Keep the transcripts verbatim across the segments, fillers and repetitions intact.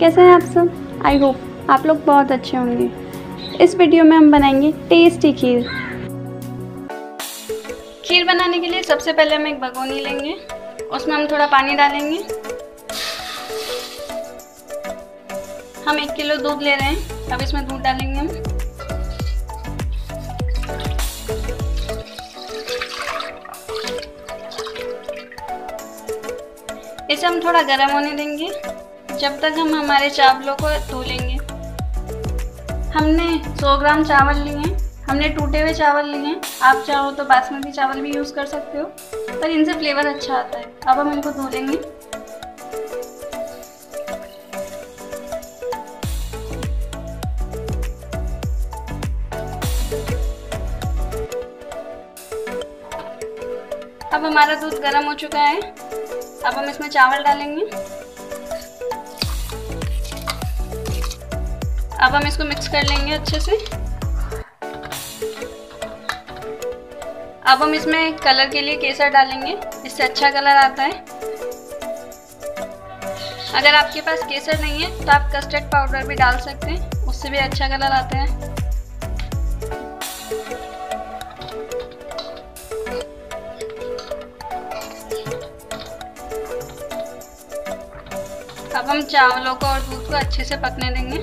कैसे हैं आप सब? आई होप आप लोग बहुत अच्छे होंगे। इस वीडियो में हम बनाएंगे टेस्टी खीर। खीर बनाने के लिए सबसे पहले हम एक भगोनी लेंगे, उसमें हम थोड़ा पानी डालेंगे। हम एक किलो दूध ले रहे हैं, अब इसमें दूध डालेंगे हम। इसे हम थोड़ा गर्म होने देंगे जब तक हम हमारे चावलों को धो लेंगे। हमने सौ ग्राम चावल लिए हैं, हमने टूटे हुए चावल लिए हैं। आप चाहो तो बासमती चावल भी यूज़ कर सकते हो, पर इनसे फ्लेवर अच्छा आता है। अब हम इनको धो लेंगे। अब हमारा दूध गर्म हो चुका है, अब हम इसमें चावल डालेंगे। अब हम इसको मिक्स कर लेंगे अच्छे से। अब हम इसमें कलर के लिए केसर डालेंगे, इससे अच्छा कलर आता है। अगर आपके पास केसर नहीं है तो आप कस्टर्ड पाउडर भी डाल सकते हैं, उससे भी अच्छा कलर आता है। अब हम चावलों को और दूध को अच्छे से पकने देंगे।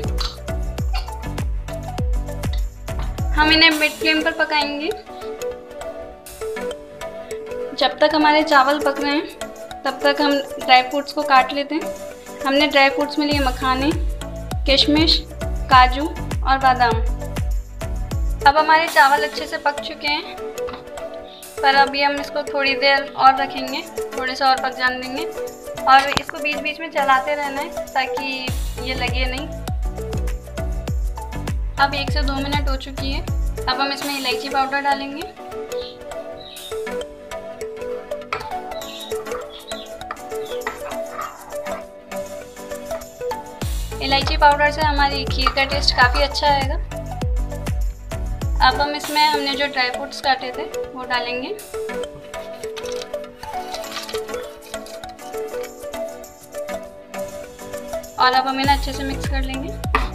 हम इन्हें मिड फ्लेम पर पकाएंगे। जब तक हमारे चावल पक रहे हैं तब तक हम ड्राई फ्रूट्स को काट लेते हैं। हमने ड्राई फ्रूट्स में लिए मखाने, किशमिश, काजू और बादाम। अब हमारे चावल अच्छे से पक चुके हैं, पर अभी हम इसको थोड़ी देर और रखेंगे, थोड़े से और पक जाने देंगे और इसको बीच बीच में चलाते रहना है ताकि ये लगे नहीं। अब एक से दो मिनट हो चुकी है। अब हम इसमें इलायची पाउडर डालेंगे। इलायची पाउडर से हमारी खीर का टेस्ट काफ़ी अच्छा आएगा। अब हम इसमें हमने जो ड्राई फ्रूट्स काटे थे वो डालेंगे। और अब हम इन्हें अच्छे से मिक्स कर लेंगे।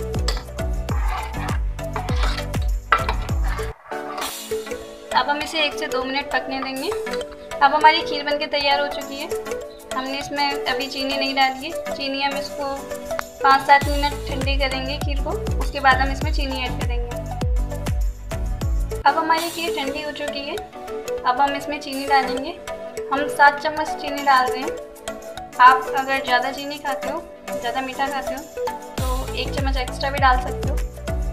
अब हम इसे एक से दो मिनट पकने देंगे। अब हमारी खीर बनके तैयार हो चुकी है। हमने इसमें अभी चीनी नहीं डाली है। चीनी हम इसको पाँच सात मिनट ठंडी करेंगे खीर को, उसके बाद हम इसमें चीनी ऐड करेंगे। अब हमारी खीर ठंडी हो चुकी है। अब हम इसमें चीनी डालेंगे। हम सात चम्मच चीनी डाल रहे हैं। आप अगर ज़्यादा चीनी खाते हो, ज़्यादा मीठा खाते हो तो एक चम्मच एक्स्ट्रा भी डाल सकते हो।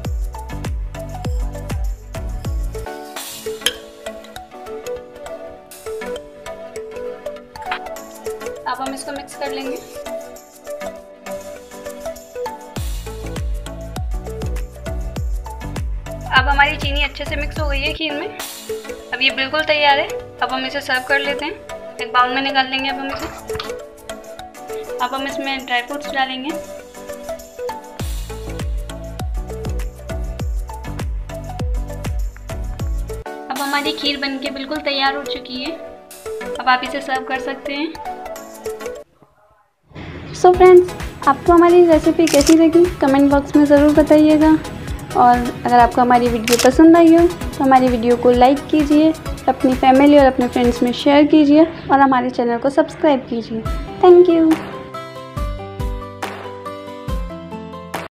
अब हम इसको मिक्स कर लेंगे। अब हमारी चीनी अच्छे से मिक्स हो गई है खीर में। अब ये बिल्कुल तैयार है। अब हम इसे सर्व कर लेते हैं। एक बाउल में निकाल लेंगे अब हम इसे। अब हम इसमें ड्राई फ्रूट्स डालेंगे। अब हमारी खीर बनके बिल्कुल तैयार हो चुकी है। अब आप इसे सर्व कर सकते हैं। सो फ्रेंड्स, आपको हमारी रेसिपी कैसी लगी कमेंट बॉक्स में ज़रूर बताइएगा। और अगर आपको हमारी वीडियो पसंद आई हो तो हमारी वीडियो को लाइक कीजिए, अपनी फैमिली और अपने फ्रेंड्स में शेयर कीजिए और हमारे चैनल को सब्सक्राइब कीजिए। Thank you.